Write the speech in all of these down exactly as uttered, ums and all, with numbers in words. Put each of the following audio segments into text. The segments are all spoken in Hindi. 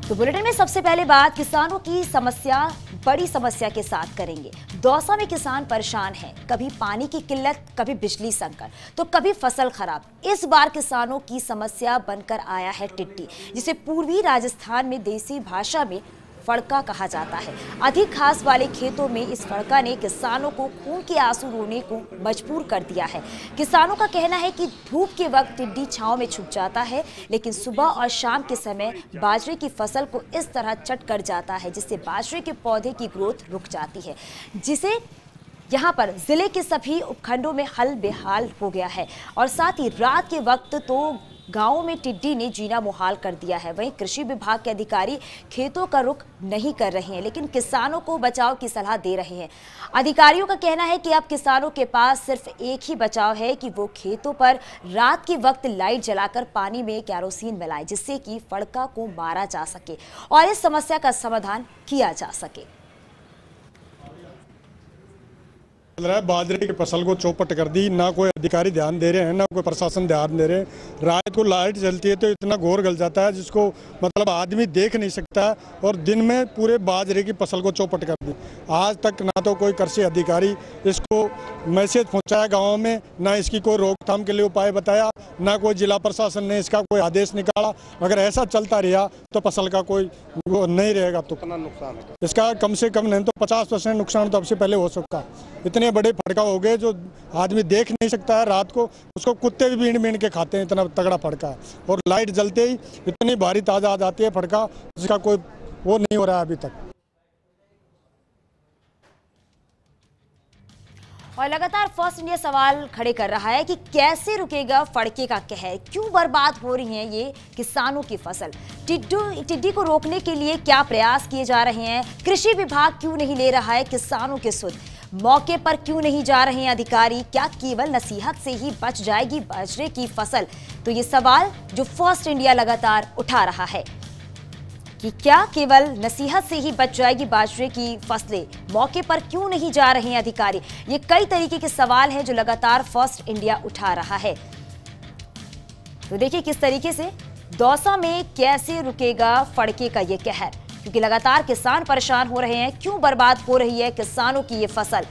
तो बुलेटिन में सबसे पहले बात किसानों की समस्या बड़ी समस्या के साथ करेंगे। दौसा में किसान परेशान हैं, कभी पानी की किल्लत, कभी बिजली संकट, तो कभी फसल खराब। इस बार किसानों की समस्या बनकर आया है टिड्डी, जिसे पूर्वी राजस्थान में देसी भाषा में फड़का कहा जाता है। अधिक घास वाले खेतों में इस फड़का ने किसानों को खून के आंसू रोने को मजबूर कर दिया है। किसानों का कहना है कि धूप के वक्त टिड्डी छांव में छुप जाता है, लेकिन सुबह और शाम के समय बाजरे की फसल को इस तरह चट कर जाता है, जिससे बाजरे के पौधे की ग्रोथ रुक जाती है, जिसे यहाँ पर जिले के सभी उपखंडों में हल बेहाल हो गया है। और साथ ही रात के वक्त तो गांवों में टिड्डी ने जीना मुहाल कर दिया है। वहीं कृषि विभाग के अधिकारी खेतों का रुख नहीं कर रहे हैं, लेकिन किसानों को बचाव की सलाह दे रहे हैं। अधिकारियों का कहना है कि अब किसानों के पास सिर्फ एक ही बचाव है कि वो खेतों पर रात के वक्त लाइट जलाकर पानी में कैरोसिन मिलाएं, जिससे कि फड़का को मारा जा सके और इस समस्या का समाधान किया जा सके। चल रहा है, बाजरे की फसल को चौपट कर दी। ना कोई अधिकारी ध्यान दे रहे हैं, ना कोई प्रशासन ध्यान दे रहे हैं। रात को लाइट जलती है तो इतना घोर गल जाता है जिसको मतलब आदमी देख नहीं सकता, और दिन में पूरे बाजरे की फसल को चौपट कर दी। आज तक ना तो कोई कृषि अधिकारी इसको मैसेज पहुंचाया गाँव में, ना इसकी कोई रोकथाम के लिए उपाय बताया, ना कोई जिला प्रशासन ने इसका कोई आदेश निकाला। अगर ऐसा चलता रहा तो फसल का कोई वो नहीं रहेगा तो कितना नुकसान है। इसका कम से कम नहीं तो पचास परसेंट नुकसान तो अब से पहले हो सकता है। इतने बड़े फड़का हो गए जो आदमी देख नहीं सकता है रात को, उसको कुत्ते भी बीन बीन के खाते हैं, इतना तगड़ा फड़का है। और लाइट जलते ही इतनी भारी ताजा आ जाती है फड़का, जिसका कोई वो नहीं हो रहा है अभी तक। और लगातार फर्स्ट इंडिया सवाल खड़े कर रहा है कि कैसे रुकेगा फड़के का कहर, क्यों बर्बाद हो रही है ये किसानों की फसल। टिड्डू टिड्डी को रोकने के लिए क्या प्रयास किए जा रहे हैं, कृषि विभाग क्यों नहीं ले रहा है किसानों के सुध, मौके पर क्यों नहीं जा रहे हैं अधिकारी, क्या केवल नसीहत से ही बच जाएगी बाजरे की फसल। तो ये सवाल जो फर्स्ट इंडिया लगातार उठा रहा है कि क्या केवल नसीहत से ही बच जाएगी बाजरे की फसलें, मौके पर क्यों नहीं जा रहे हैं अधिकारी। ये कई तरीके के सवाल हैं जो लगातार फर्स्ट इंडिया उठा रहा है। तो देखिए किस तरीके से दौसा में कैसे रुकेगा फड़के का ये कहर, क्योंकि लगातार किसान परेशान हो रहे हैं। क्यों बर्बाद हो रही है किसानों की ये फसल,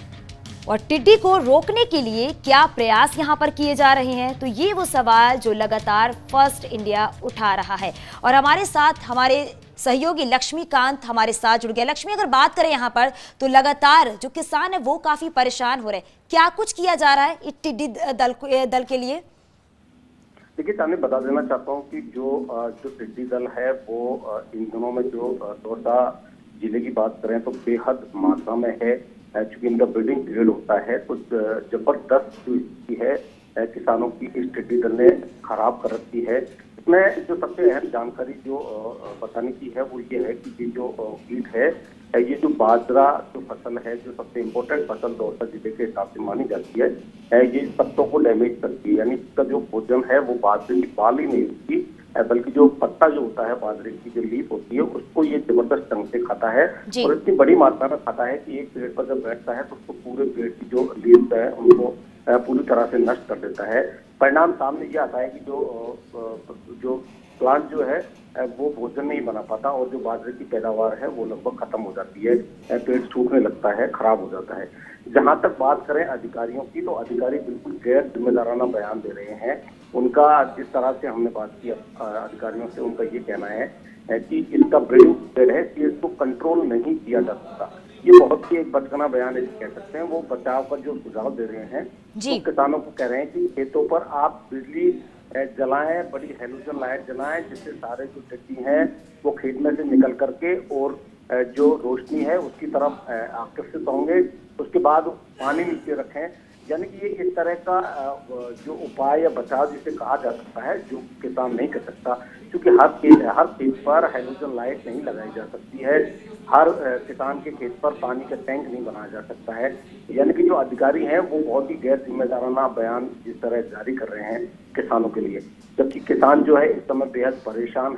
और टिड्डी को रोकने के लिए क्या प्रयास यहां पर किए जा रहे हैं। तो ये वो सवाल जो लगातार फर्स्ट इंडिया उठा रहा है। और हमारे साथ हमारे सहयोगी लक्ष्मीकांत हमारे साथ जुड़ गया। लक्ष्मी, अगर बात करें यहाँ पर तो लगातार जो किसान है वो काफी परेशान हो रहे हैं, क्या कुछ किया जा रहा है इस टिड्डी दल, दल के लिए? देखिए, सामने बता देना चाहता हूँ कि जो जो टिड्डी दल है वो इन दिनों में जो दौसा जिले की बात करें तो बेहद मात्रा में है। चूंकि इनका ब्रीडिंग पीरियड होता है तो जबरदस्त जो स्थिति है किसानों की इस टिड्डी दल ने खराब कर रखी है। इसमें जो सबसे अहम जानकारी जो बताने की है वो ये है कि ये जो कीट है, ये जो बाजरा जो फसल है, जो सबसे इम्पोर्टेंट फसल दौसा जिले के हिसाब से मानी जाती है, ये पत्तों को डैमेज करती है। यानी इसका जो भोजन है वो बाजरे की बाल ही नहीं होती, बल्कि जो पत्ता जो होता है बाजरे की जो लीफ होती है उसको ये जबरदस्त ढंग से खाता है। और इतनी बड़ी मात्रा में खाता है कि एक पेड़ पर जब बैठता है तो उसको पूरे पेड़ की जो लीफ है उनको पूरी तरह से नष्ट कर देता है। परिणाम सामने ये आता है कि जो जो प्लांट जो है वो भोजन नहीं बना पाता और जो बाजरे की पैदावार है वो लगभग खत्म हो जाती है, पेड़ सूखने लगता है, खराब हो जाता है। जहां तक बात करें अधिकारियों की तो अधिकारी बिल्कुल गैर जिम्मेदाराना बयान दे रहे हैं। उनका जिस तरह से हमने बात की अधिकारियों से, उनका ये कहना है कि इसका ब्रीडिंग पीरियड है कि इसको कंट्रोल नहीं किया जा सकता। ये बहुत ही एक बचकाना बयान है कह सकते हैं। वो बचाव का जो सुझाव दे रहे हैं तो किसानों को कह रहे हैं कि खेतों पर आप बिजली जलाएं, बड़ी हैलोजन लाइट जलाएं, जिससे सारे जो टिड्डी हैं वो खेत में से निकल करके और जो रोशनी है उसकी तरफ आकर्षित होंगे। उसके बाद पानी नीचे रखें। यानी कि ये इस तरह का जो उपाय या बचाव जिसे कहा जा सकता है जो किसान नहीं कर सकता, क्योंकि हर खेत हर खेत पर हैलोजन लाइट नहीं लगाई जा सकती है, हर किसान के खेत पर पानी का टैंक नहीं बनाया जा सकता है। यानी कि जो अधिकारी हैं वो बहुत ही गैर जिम्मेदाराना बयान जिस तरह जारी कर रहे हैं किसानों के लिए, जबकि किसान जो है इस समय बेहद परेशान है।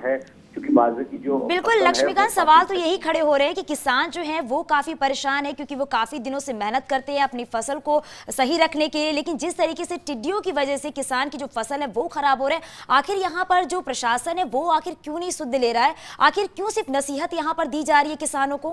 क्योंकि बाजरे की जो बिल्कुल लक्ष्मीकांत, सवाल तो यही खड़े हो रहे हैं कि किसान जो है वो काफी परेशान है, क्योंकि वो काफी दिनों से मेहनत करते हैं अपनी फसल को सही रखने के लिए, लेकिन जिस तरीके से टिड्डियों की वजह से किसान की जो फसल है वो खराब हो रहा है, आखिर यहाँ पर जो प्रशासन है वो आखिर क्यों नहीं सुध ले रहा है? आखिर क्यों सिर्फ नसीहत यहाँ पर दी जा रही है किसानों को?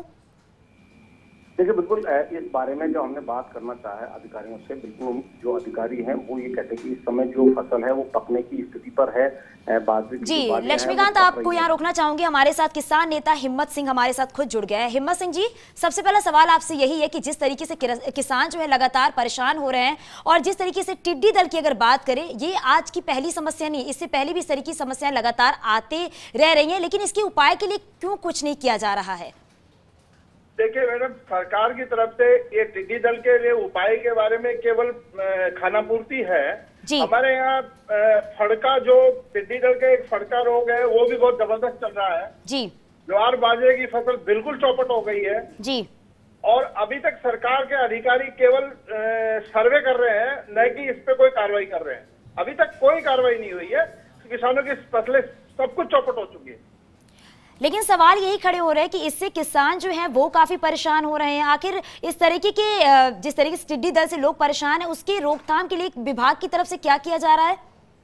देखिए, बिल्कुल इस बारे में जो हमने बात करना चाहा है अधिकारियों से, बिल्कुल जो अधिकारी हैं वो ये कहते हैं कि इस समय जो फसल है वो पकने की स्थिति पर है। बाजरे जी लक्ष्मीकांत, आपको यहाँ रोकना चाहूंगी, हमारे साथ किसान नेता हिम्मत सिंह हमारे साथ खुद जुड़ गए हैं। हिम्मत सिंह जी, सबसे पहला सवाल आपसे यही है कि जिस तरीके से किसान जो है लगातार परेशान हो रहे हैं, और जिस तरीके से टिड्डी दल की अगर बात करें, ये आज की पहली समस्या नहीं, इससे पहले भी इस तरह की समस्याएं लगातार आते रह रही है, लेकिन इसके उपाय के लिए क्यों कुछ नहीं किया जा रहा है? देखिए मैडम, सरकार की तरफ से ये टिड्डी दल के लिए उपाय के बारे में केवल खानापूर्ति है। हमारे यहाँ फड़का, जो टिड्डी दल के एक फड़का रोग है, वो भी बहुत जबरदस्त चल रहा है जी। ज्वार बाजरे की फसल बिल्कुल चौपट हो गई है जी, और अभी तक सरकार के अधिकारी केवल सर्वे कर रहे हैं, न कि इस पे कोई कार्रवाई कर रहे हैं। अभी तक कोई कार्रवाई नहीं हुई है, किसानों की फसलें सब कुछ चौपट हो चुकी है। लेकिन सवाल यही खड़े हो रहे हैं कि इससे किसान जो हैं वो काफी परेशान हो रहे हैं। आखिर इस तरीके के जिस तरीके से टिड्डी दल से लोग परेशान हैं, उसकी रोकथाम के लिए विभाग की तरफ से क्या किया जा रहा है?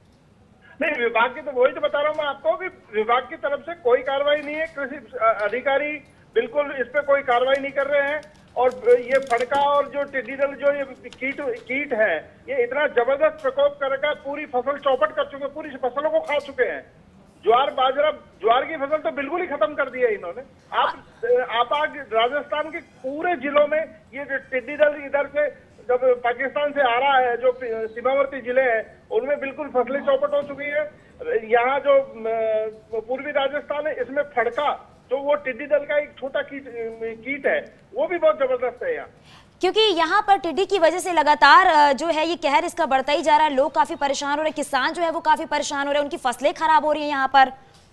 नहीं, विभाग की तो वही तो बता रहा हूँ मैं आपको कि विभाग की तरफ से कोई कार्रवाई नहीं है। कृषि अधिकारी बिल्कुल इस पे कोई कार्रवाई नहीं कर रहे हैं, और ये फड़का और जो टिड्डी दल जो ये कीट कीट है, ये इतना जबरदस्त प्रकोप करके पूरी फसल चौपट कर चुके, पूरी फसलों को खा चुके हैं। ज्वार बाजरा, ज्वार की फसल तो बिल्कुल ही खत्म कर दिया इन्होंने। आप आप आज राजस्थान के पूरे जिलों में ये जो टिड्डी दल इधर से जब पाकिस्तान से आ रहा है, जो सीमावर्ती जिले हैं, उनमें बिल्कुल फसलें चौपट हो चुकी है। यहाँ जो पूर्वी राजस्थान है, इसमें फड़का, जो वो टिड्डी दल का एक छोटा कीट कीट है, वो भी बहुत जबरदस्त है यहाँ। क्योंकि यहाँ पर टिड्डी की वजह से लगातार जो है ये कहर इसका बढ़ता ही जा रहा है, लोग काफी परेशान हो रहे हैं, किसान जो है वो काफी परेशान हो रहे हैं, उनकी फसलें खराब हो रही हैं यहाँ पर।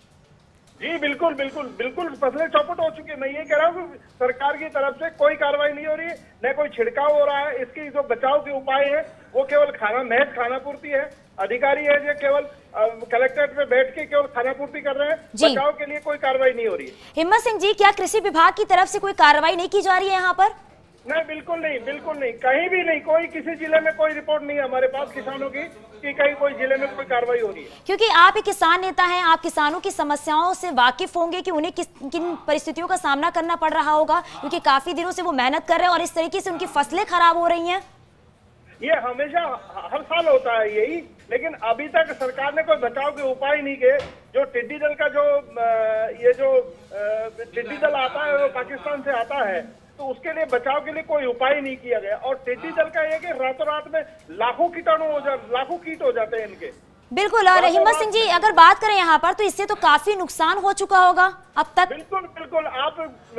जी बिल्कुल बिल्कुल बिल्कुल फसलें चौपट हो चुकी है। मैं ये कह रहा हूँ कि सरकार की तरफ से कोई कार्रवाई नहीं हो रही है, न कोई छिड़काव हो रहा है। इसकी जो बचाव के उपाय है वो केवल खाना महज खानापूर्ति है। अधिकारी है जो केवल कलेक्ट्रेट में बैठ के केवल खानापूर्ति कर रहे हैं, बचाव के लिए कोई कार्रवाई नहीं हो रही है। हिम्मत सिंह जी, क्या कृषि विभाग की तरफ से कोई कार्रवाई नहीं की जा रही है यहाँ पर? नहीं, बिल्कुल नहीं, बिल्कुल नहीं, कहीं भी नहीं। कोई किसी जिले में कोई रिपोर्ट नहीं है हमारे पास किसानों की कि कहीं कोई जिले में कोई कार्रवाई हो रही है। क्योंकि आप एक किसान नेता हैं, आप किसानों की समस्याओं से वाकिफ होंगे कि उन्हें किस किन परिस्थितियों का सामना करना पड़ रहा होगा, क्योंकि काफी दिनों से वो मेहनत कर रहे हैं और इस तरीके से उनकी फसलें खराब हो रही हैं। ये हमेशा हर साल होता है यही, लेकिन अभी तक सरकार ने कोई बचाव के उपाय नहीं किए। जो टिड्डी दल का जो ये जो टिड्डी दल आता है वो पाकिस्तान से आता है, तो उसके लिए बचाव के लिए कोई उपाय नहीं किया गया। और टिड्डी दल का ये कि रातों रात में लाखों कीटाणु हो जाते, लाखों कीट हो जाते हैं इनके। बिल्कुल। और हिम्मत सिंह जी, अगर बात करें यहाँ पर, तो इससे तो काफी नुकसान हो चुका होगा अब तक। बिल्कुल बिल्कुल, आप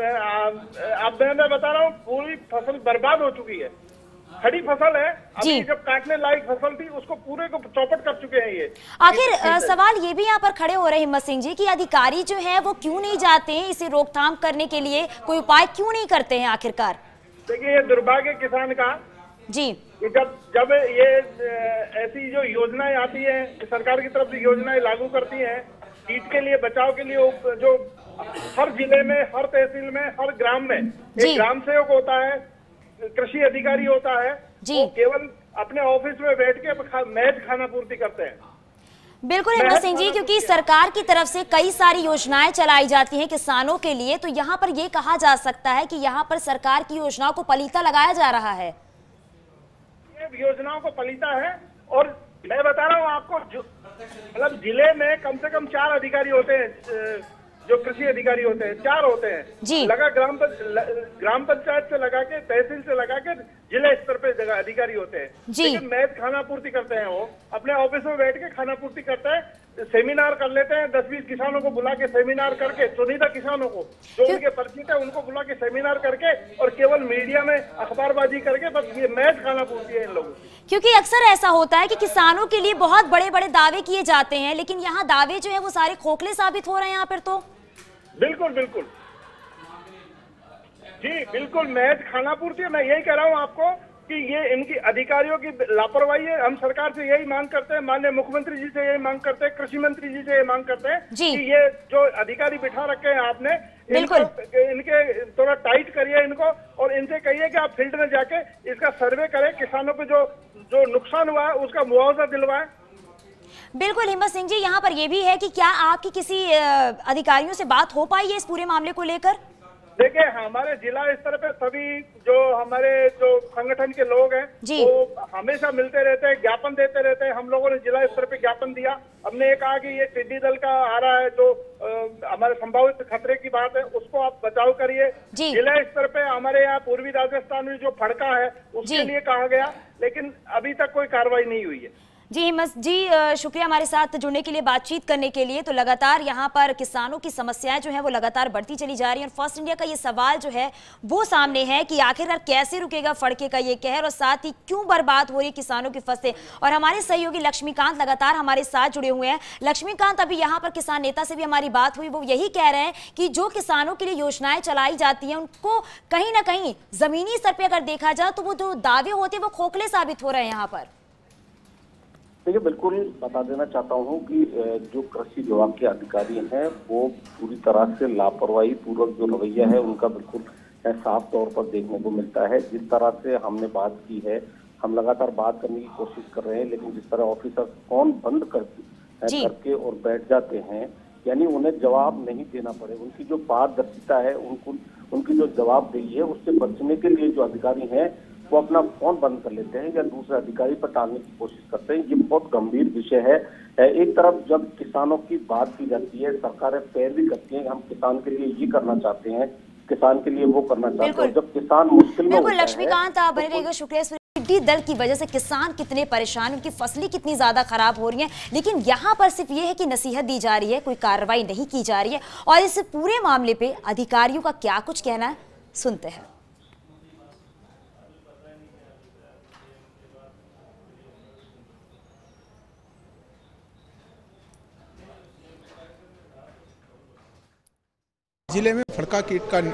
आप मैं बता रहा हूँ, पूरी फसल बर्बाद हो चुकी है। खड़ी फसल है, अभी जब काटने लायक फसल थी उसको पूरे को चौपट कर चुके हैं ये। आखिर सवाल ये भी यहाँ पर खड़े हो रहे हैं हिम्मत सिंह जी कि अधिकारी जो है वो क्यों नहीं जाते हैं इसे रोकथाम करने के लिए, कोई उपाय क्यों नहीं करते हैं आखिरकार? देखिए, ये दुर्भाग्य किसान का जी, जब जब ये ऐसी जो योजनाएं आती है, सरकार की तरफ से योजनाएं लागू करती है कीट के लिए बचाव के लिए, जो हर जिले में, हर तहसील में, हर ग्राम में एक ग्राम सेवक होता है, कृषि अधिकारी होता है, वो केवल अपने ऑफिस में बैठ के महज खाना पूर्ति करते हैं। बिल्कुल हिम्मत सिंह जी, क्योंकि सरकार की तरफ से कई सारी योजनाएं चलाई जाती हैं किसानों के लिए, तो यहाँ पर ये कहा जा सकता है कि यहाँ पर सरकार की योजनाओं को पलीता लगाया जा रहा है। ये योजनाओं को पलीता है, और मैं बता रहा हूँ आपको, मतलब जिले में कम से कम चार अधिकारी होते हैं, जो कृषि अधिकारी होते हैं, चार होते हैं। लगा ग्राम ग्राम पंचायत से लगा के, तहसील से लगा के जिला स्तर पे जगह अधिकारी होते हैं, लेकिन महज खाना पूर्ति करते हैं। वो अपने ऑफिस में बैठ के खाना पूर्ति करते हैं, सेमिनार कर लेते हैं, दस बीस किसानों को बुला के सेमिनार करके, चुनिंदा किसानों को जो उनके परिचित है उनको बुला के सेमिनार करके, और केवल मीडिया में अखबारबाजी करके, बस ये महज खाना पूर्ति है इन लोगों की। क्योंकि अक्सर ऐसा होता है कि किसानों के लिए बहुत बड़े बड़े दावे किए जाते हैं, लेकिन यहाँ दावे जो है वो सारे खोखले साबित हो रहे हैं यहाँ पर। तो बिल्कुल बिल्कुल जी, बिल्कुल महज खाना पूर्ति है। मैं यही कह रहा हूँ आपको कि ये इनकी अधिकारियों की लापरवाही है। हम सरकार से यही मांग करते हैं, माननीय मुख्यमंत्री जी से यही मांग करते हैं, कृषि मंत्री जी से यही मांग करते हैं कि ये जो अधिकारी बिठा रखे हैं आपने, इनको इनके थोड़ा टाइट करिए इनको, और इनसे कहिए कि आप फील्ड में जाके इसका सर्वे करें, किसानों को जो जो नुकसान हुआ है उसका मुआवजा दिलवाएं। बिल्कुल हिम्मत सिंह जी, यहाँ पर यह भी है कि क्या आपकी किसी अधिकारियों से बात हो पाई है इस पूरे मामले को लेकर? देखिए, हमारे जिला स्तर पे सभी जो हमारे जो संगठन के लोग हैं वो हमेशा मिलते रहते हैं, ज्ञापन देते रहते हैं। हम लोगों ने जिला स्तर पे ज्ञापन दिया। हमने ये कहा कि ये टिड्डी दल का आ रहा है जो आ, हमारे संभावित खतरे की बात है, उसको आप बचाव करिए। जिला स्तर पे हमारे यहाँ पूर्वी राजस्थान में जो फड़का है उसके लिए कहा गया, लेकिन अभी तक कोई कार्रवाई नहीं हुई है। जी हिम्मत जी, शुक्रिया हमारे साथ जुड़ने के लिए, बातचीत करने के लिए। तो लगातार यहाँ पर किसानों की समस्याएं जो है वो लगातार बढ़ती चली जा रही है, और फर्स्ट इंडिया का ये सवाल जो है वो सामने है कि आखिरकार कैसे रुकेगा फड़के का ये कहर, और साथ ही क्यों बर्बाद हो रही है किसानों की फसलें। और हमारे सहयोगी लक्ष्मीकांत लगातार हमारे साथ जुड़े हुए हैं। लक्ष्मीकांत, अभी यहाँ पर किसान नेता से भी हमारी बात हुई, वो यही कह रहे हैं कि जो किसानों के लिए योजनाएं चलाई जाती हैं उनको कहीं ना कहीं जमीनी स्तर पर अगर देखा जाए तो वो जो दावे होते हैं वो खोखले साबित हो रहे हैं यहाँ पर। देखिए, बिल्कुल बता देना चाहता हूँ कि जो कृषि विभाग के अधिकारी हैं वो पूरी तरह से लापरवाही पूर्वक जो रवैया है उनका बिल्कुल साफ तौर पर देखने को मिलता है। जिस तरह से हमने बात की है, हम लगातार बात करने की कोशिश कर रहे हैं, लेकिन जिस तरह ऑफिसर फोन बंद कर, करके और बैठ जाते हैं, यानी उन्हें जवाब नहीं देना पड़े, उनकी जो पारदर्शिता है, उनको उनकी जो जवाबदेही है, उससे बचने के लिए जो अधिकारी हैं वो अपना फोन बंद कर लेते हैं या दूसरे अधिकारी पर टालने की कोशिश करते हैं। ये बहुत गंभीर विषय है। एक तरफ जब किसानों की बात की जाती है, सरकारें पैरवी करती हैं, हम किसान के लिए ये करना चाहते हैं, किसान के लिए वो करना चाहते हैं, जब किसान मुश्किल में होता है। लक्ष्मीकांत, आप बने रहिएगा, शुक्रिया। टिड्डी दल की वजह से किसान कितने परेशान, उनकी फसलें कितनी ज्यादा खराब हो रही हैं, लेकिन यहाँ पर सिर्फ ये है कि नसीहत दी जा रही है, कोई कार्रवाई नहीं की जा रही है। और इस पूरे मामले पे अधिकारियों का क्या कुछ कहना है, सुनते हैं। जिले में फड़का कीट का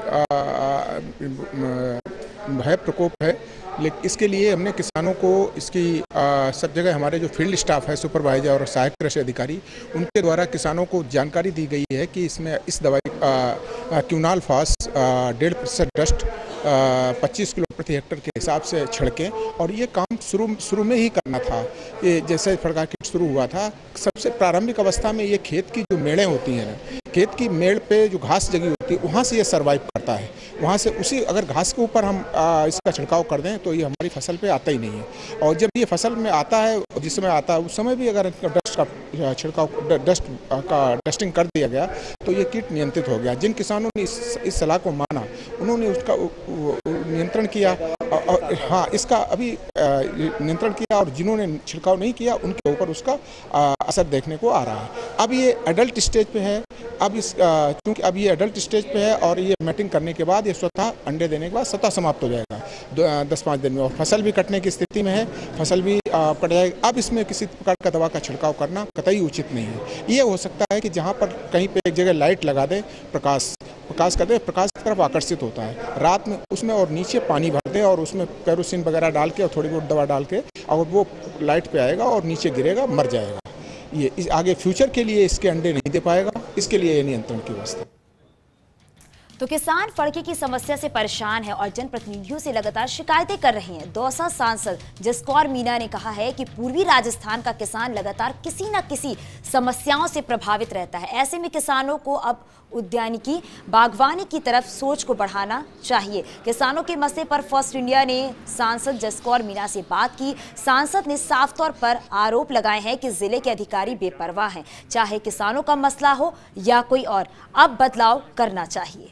भय प्रकोप है, लेकिन इसके लिए हमने किसानों को इसकी आ, सब जगह हमारे जो फील्ड स्टाफ है, सुपरवाइजर और सहायक कृषि अधिकारी, उनके द्वारा किसानों को जानकारी दी गई है कि इसमें इस दवाई क्यूनाल फास डेढ़ प्रतिशत डस्ट पच्चीस किलो प्रति हेक्टर के हिसाब से छिड़कें, और ये काम शुरू शुरू में ही करना था। ये जैसे फड़का कीट शुरू हुआ था, सबसे प्रारंभिक अवस्था में ये खेत की जो मेड़ें होती हैं ना, खेत की मेड़ पे जो घास जगी होती है वहाँ से ये सर्वाइव करता है। वहाँ से उसी अगर घास के ऊपर हम आ, इसका छिड़काव कर दें तो ये हमारी फसल पे आता ही नहीं है। और जब ये फसल में आता है, जिस समय आता है उस समय भी अगर डस्ट का छिड़काव डस्ट का डस्टिंग कर दिया गया तो ये कीट नियंत्रित हो गया। जिन किसानों ने इस, इस सलाह को माना, उन्होंने उसका नियंत्रण किया, और हाँ इसका अभी नियंत्रण किया, और जिन्होंने छिड़काव नहीं किया उनके ऊपर उसका असर देखने को आ रहा है। अब ये एडल्ट स्टेज पे है, अब इस क्योंकि अब ये एडल्ट स्टेज पे है और ये मैटिंग करने के बाद ये स्वतः अंडे देने के बाद स्वतः समाप्त हो जाएगा दस पाँच दिन में, और फसल भी कटने की स्थिति में है, फसल भी कट जाएगी। अब इसमें किसी प्रकार का दवा का छिड़काव करना कतई उचित नहीं है। ये हो सकता है कि जहाँ पर कहीं पे एक जगह लाइट लगा दे, प्रकाश प्रकाश कर दे, प्रकाश की तरफ आकर्षित होता है रात में उसमें, और नीचे पानी भर दे और उसमें केरोसिन वगैरह डाल के और थोड़ी बहुत दवा डाल के, और वो लाइट पे आएगा और नीचे गिरेगा, मर जाएगा। ये इस आगे फ्यूचर के लिए इसके अंडे नहीं दे पाएगा, इसके लिए ये नियंत्रण की व्यवस्था। तो किसान फड़के की समस्या से परेशान है और जनप्रतिनिधियों से लगातार शिकायतें कर रहे हैं। दौसा सांसद जसकौर मीणा ने कहा है कि पूर्वी राजस्थान का किसान लगातार किसी न किसी समस्याओं से प्रभावित रहता है। ऐसे में किसानों को अब उद्यानिकी बागवानी की तरफ सोच को बढ़ाना चाहिए। किसानों के मसले पर फर्स्ट इंडिया ने सांसद जसकौर मीणा से बात की। सांसद ने साफ तौर पर आरोप लगाए हैं कि जिले के अधिकारी बेपरवाह हैं, चाहे किसानों का मसला हो या कोई और, अब बदलाव करना चाहिए।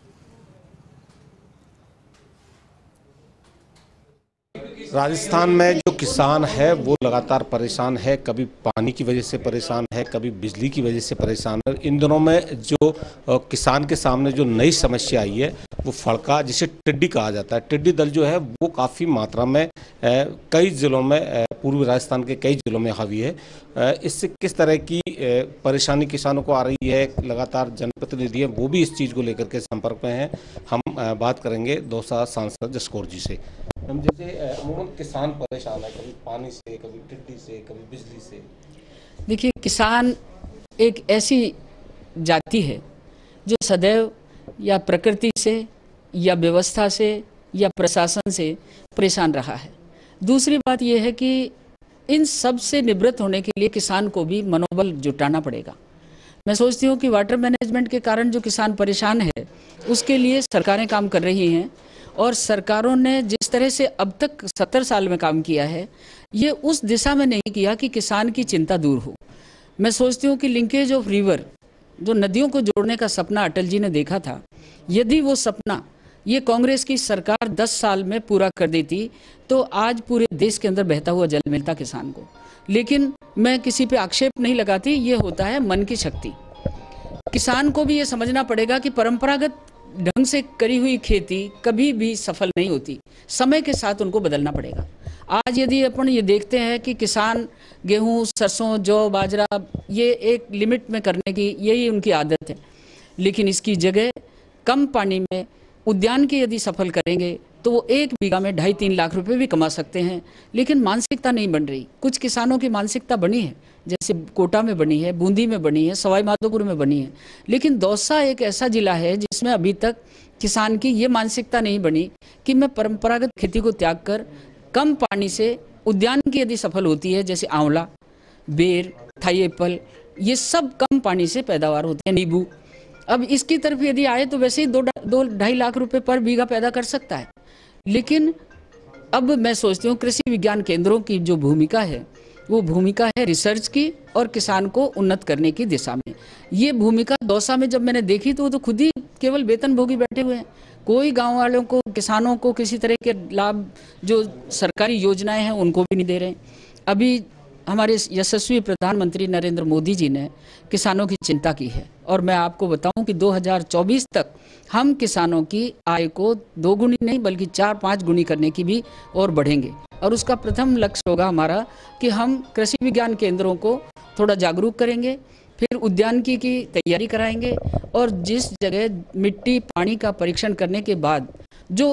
राजस्थान में जो किसान है वो लगातार परेशान है, कभी पानी की वजह से परेशान है, कभी बिजली की वजह से परेशान है। इन दिनों में जो किसान के सामने जो नई समस्या आई है वो फड़का, जिसे टिड्डी कहा जाता है, टिड्डी दल जो है वो काफ़ी मात्रा में कई ज़िलों में, पूर्वी राजस्थान के कई ज़िलों में हावी है। इससे किस तरह की परेशानी किसानों को आ रही है, लगातार जनप्रतिनिधि हैं वो भी इस चीज़ को लेकर के संपर्क में हैं। हम बात करेंगे दौसा सांसद जसकौर जी से। हम जैसे अमूमन किसान परेशान है, कभी पानी से, कभी टिड्डी से, कभी बिजली से। देखिए, किसान एक ऐसी जाति है जो सदैव या प्रकृति से या व्यवस्था से या प्रशासन से परेशान रहा है। दूसरी बात यह है कि इन सब से निवृत्त होने के लिए किसान को भी मनोबल जुटाना पड़ेगा। मैं सोचती हूँ कि वाटर मैनेजमेंट के कारण जो किसान परेशान है उसके लिए सरकारें काम कर रही हैं, और सरकारों ने जिस तरह से अब तक सत्तर साल में काम किया है ये उस दिशा में नहीं किया कि किसान की चिंता दूर हो। मैं सोचती हूँ कि लिंकेज ऑफ रिवर, जो नदियों को जोड़ने का सपना अटल जी ने देखा था, यदि वो सपना ये कांग्रेस की सरकार दस साल में पूरा कर देती तो आज पूरे देश के अंदर बहता हुआ जल मिलता किसान को। लेकिन मैं किसी पे आक्षेप नहीं लगाती, ये होता है मन की शक्ति। किसान को भी ये समझना पड़ेगा कि परंपरागत ढंग से करी हुई खेती कभी भी सफल नहीं होती, समय के साथ उनको बदलना पड़ेगा। आज यदि अपन ये देखते हैं कि किसान गेहूं, सरसों, जौ, बाजरा ये एक लिमिट में करने की यही उनकी आदत है, लेकिन इसकी जगह कम पानी में उद्यान की यदि सफल करेंगे तो वो एक बीघा में ढाई तीन लाख रुपए भी कमा सकते हैं। लेकिन मानसिकता नहीं बन रही। कुछ किसानों की मानसिकता बनी है, जैसे कोटा में बनी है, बूंदी में बनी है, सवाई माधोपुर में बनी है, लेकिन दौसा एक ऐसा जिला है जिसमें अभी तक किसान की ये मानसिकता नहीं बनी कि मैं परंपरागत खेती को त्याग कर कम पानी से उद्यान की यदि सफल होती है, जैसे आंवला, बेर, थाई एप्पल, ये सब कम पानी से पैदावार होते हैं, नींबू, अब इसकी तरफ यदि आए तो वैसे ही दो दो ढाई लाख रुपए पर बीघा पैदा कर सकता है। लेकिन अब मैं सोचती हूँ कृषि विज्ञान केंद्रों की जो भूमिका है वो भूमिका है रिसर्च की और किसान को उन्नत करने की दिशा में। ये भूमिका दौसा में जब मैंने देखी तो वो तो खुद ही केवल वेतनभोगी बैठे हुए हैं, कोई गांव वालों को, किसानों को किसी तरह के लाभ जो सरकारी योजनाएं हैं उनको भी नहीं दे रहे। अभी हमारे यशस्वी प्रधानमंत्री नरेंद्र मोदी जी ने किसानों की चिंता की है, और मैं आपको बताऊं कि दो हज़ार चौबीस तक हम किसानों की आय को दो गुनी नहीं बल्कि चार पाँच गुनी करने की भी और बढ़ेंगे। और उसका प्रथम लक्ष्य होगा हमारा कि हम कृषि विज्ञान केंद्रों को थोड़ा जागरूक करेंगे, फिर उद्यानिकी की तैयारी कराएंगे, और जिस जगह मिट्टी पानी का परीक्षण करने के बाद जो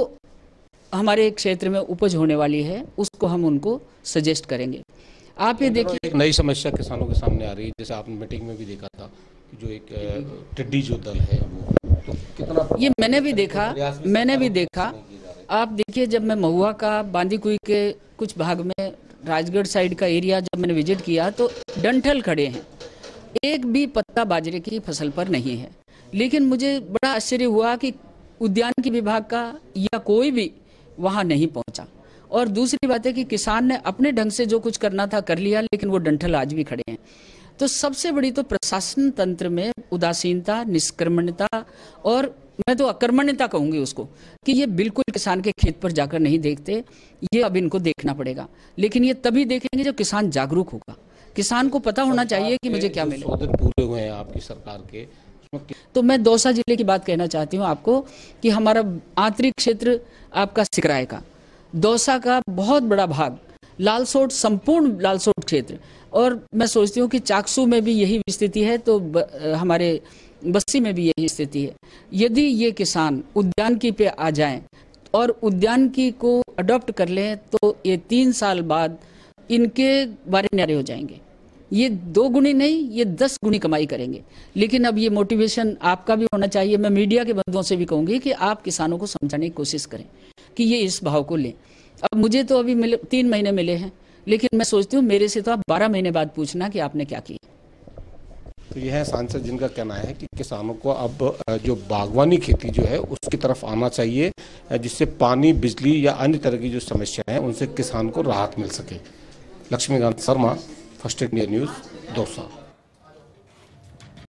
हमारे क्षेत्र में उपज होने वाली है उसको हम उनको सजेस्ट करेंगे। आप ये देखिए, एक नई समस्या किसानों के सामने आ रही है, जैसे आपने मीटिंग में भी देखा था कि जो एक टिड्डी जो दल है वो तो कितना, ये मैंने भी देखा मैंने भी देखा आप देखिए, जब मैं महुआ का बांदीकुई के कुछ भाग में राजगढ़ साइड का एरिया जब मैंने विजिट किया तो डंठल खड़े हैं, एक भी पत्ता बाजरे की फसल पर नहीं है। लेकिन मुझे बड़ा आश्चर्य हुआ कि उद्यानिकी विभाग का या कोई भी वहाँ नहीं पहुँचा। और दूसरी बात है कि किसान ने अपने ढंग से जो कुछ करना था कर लिया, लेकिन वो डंठल आज भी खड़े हैं। तो सबसे बड़ी तो प्रशासन तंत्र में उदासीनता, निष्कर्मण्यता, और मैं तो अकर्मण्यता कहूंगी उसको, कि ये बिल्कुल किसान के खेत पर जाकर नहीं देखते। ये अब इनको देखना पड़ेगा, लेकिन ये तभी देखेंगे जब किसान जागरूक होगा। किसान को पता होना चाहिए कि मुझे क्या मिले। पूरे हुए हैं आपकी सरकार के, तो मैं दौसा जिले की बात कहना चाहती हूँ आपको कि हमारा आंतरिक क्षेत्र आपका सिकराय का, दौसा का बहुत बड़ा भाग, लालसोट, संपूर्ण लालसोट क्षेत्र, और मैं सोचती हूँ कि चाकसू में भी यही स्थिति है, तो ब, हमारे बस्सी में भी यही स्थिति है। यदि ये किसान उद्यानिकी पे आ जाएं और उद्यानिकी को अडॉप्ट कर लें तो ये तीन साल बाद इनके बारे न्यारे हो जाएंगे। ये दो गुनी नहीं, ये दस गुनी कमाई करेंगे। लेकिन अब ये मोटिवेशन आपका भी होना चाहिए। मैं मीडिया के बंदों से भी कहूँगी कि आप किसानों को समझाने की कोशिश करें कि ये इस भाव को लें। अब मुझे तो अभी मिले, तीन महीने मिले हैं, लेकिन मैं सोचती हूँ मेरे से तो आप बारह महीने बाद पूछना कि आपने क्या किया। तो यह है सांसद जिनका कहना है कि किसानों को अब जो बागवानी खेती जो है उसकी तरफ आना चाहिए, जिससे पानी, बिजली या अन्य तरह की जो समस्याएं हैं उनसे किसान को राहत मिल सके। Laxmikant Sharma, first India news, Dausa.